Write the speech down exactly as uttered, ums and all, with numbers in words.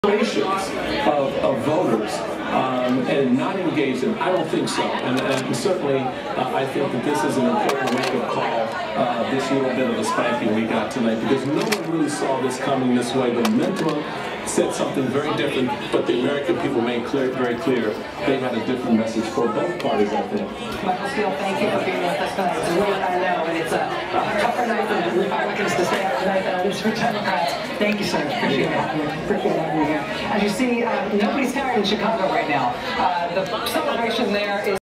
Of, of voters um, and not engage them. I don't think so. And, and certainly, uh, I think that this is an important wake-up call, uh, this little bit of a spanking we got tonight, because no one really saw this coming this way. The momentum said something very different, but the American people made clear, very clear they had a different message for both parties, I think. Michael Steele, thank you for being with us tonight. It's late, I know, and it's a, a tougher night for the Republicans to stay out tonight than it is for Democrats. Thank you, sir. Appreciate having you. Appreciate having you here. As you see, uh, nobody's tired in Chicago right now. Uh, the celebration there is